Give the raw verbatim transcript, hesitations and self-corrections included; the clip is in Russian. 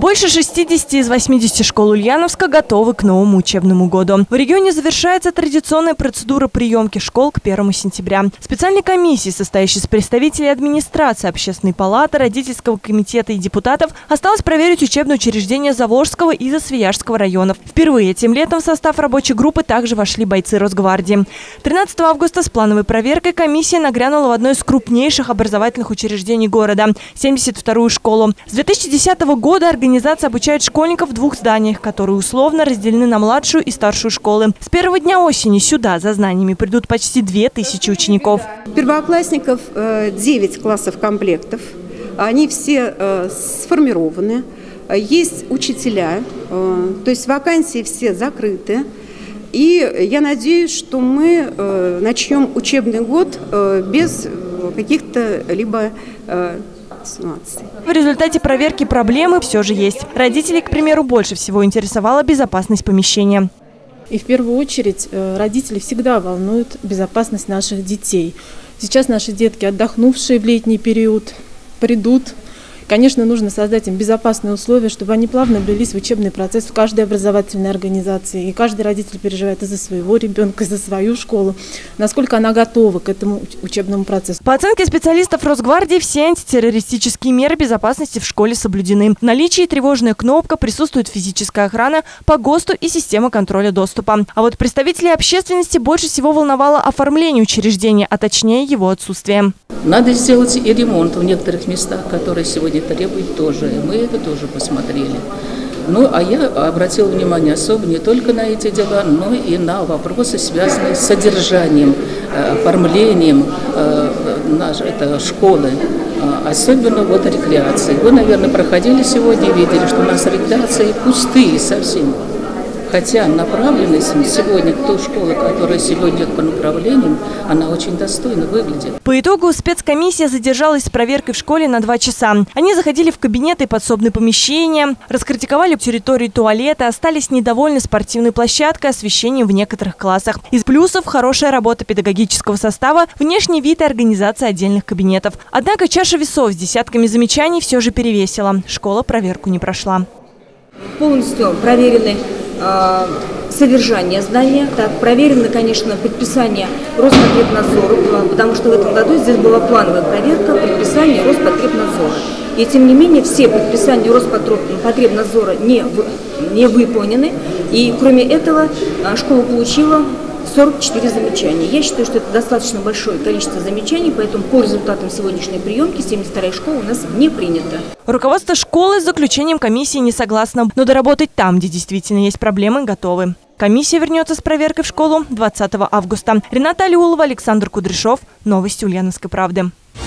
Больше шестидесяти из восьмидесяти школ Ульяновска готовы к новому учебному году. В регионе завершается традиционная процедура приемки школ к первому сентября. Специальной комиссии, состоящей из представителей администрации, общественной палаты, родительского комитета и депутатов, осталось проверить учебные учреждения Заволжского и Засвияжского районов. Впервые этим летом в состав рабочей группы также вошли бойцы Росгвардии. тринадцатого августа с плановой проверкой комиссия нагрянула в одно из крупнейших образовательных учреждений города – семьдесят вторую школу. С две тысячи десятого года организация обучает школьников в двух зданиях, которые условно разделены на младшую и старшую школы. С первого дня осени сюда за знаниями придут почти две тысячи учеников. Первоклассников девять классов комплектов. Они все сформированы. Есть учителя, то есть вакансии все закрыты. И я надеюсь, что мы начнем учебный год без каких-то либо ситуаций. В результате проверки проблемы все же есть. Родителей, к примеру, больше всего интересовала безопасность помещения. И в первую очередь родители всегда волнуют безопасность наших детей. Сейчас наши детки, отдохнувшие в летний период, придут. Конечно, нужно создать им безопасные условия, чтобы они плавно влились в учебный процесс в каждой образовательной организации. И каждый родитель переживает и за своего ребенка, и за свою школу, насколько она готова к этому учебному процессу. По оценке специалистов Росгвардии, все антитеррористические меры безопасности в школе соблюдены. В наличии тревожная кнопка, присутствует физическая охрана по ГОСТу и система контроля доступа. А вот представителей общественности больше всего волновало оформление учреждения, а точнее его отсутствие. Надо сделать и ремонт в некоторых местах, которые сегодня требуют тоже. Мы это тоже посмотрели. Ну, а я обратила внимание особо не только на эти дела, но и на вопросы, связанные с содержанием, оформлением нашей это, школы. Особенно вот рекреации. Вы, наверное, проходили сегодня и видели, что у нас рекреации пустые совсем. Хотя направленность сегодня к той школе, которая сегодня по направлениям, она очень достойно выглядит. По итогу спецкомиссия задержалась с проверкой в школе на два часа. Они заходили в кабинеты и подсобные помещения, раскритиковали территорию туалета, остались недовольны спортивной площадкой, освещением в некоторых классах. Из плюсов – хорошая работа педагогического состава, внешний вид и организация отдельных кабинетов. Однако чаша весов с десятками замечаний все же перевесила. Школа проверку не прошла. Полностью проверены содержание здания. Так, проверено, конечно, предписание Роспотребнадзора, потому что в этом году здесь была плановая проверка предписания Роспотребнадзора. И тем не менее все предписания Роспотребнадзора не, не выполнены. И кроме этого школа получила сорок четыре замечания. Я считаю, что это достаточно большое количество замечаний, поэтому по результатам сегодняшней приемки семьдесят вторая школа у нас не принята. Руководство школы с заключением комиссии не согласно, но доработать там, где действительно есть проблемы, готовы. Комиссия вернется с проверкой в школу двадцатого августа. Рената Алиулова, Александр Кудряшов. Новости Ульяновской правды.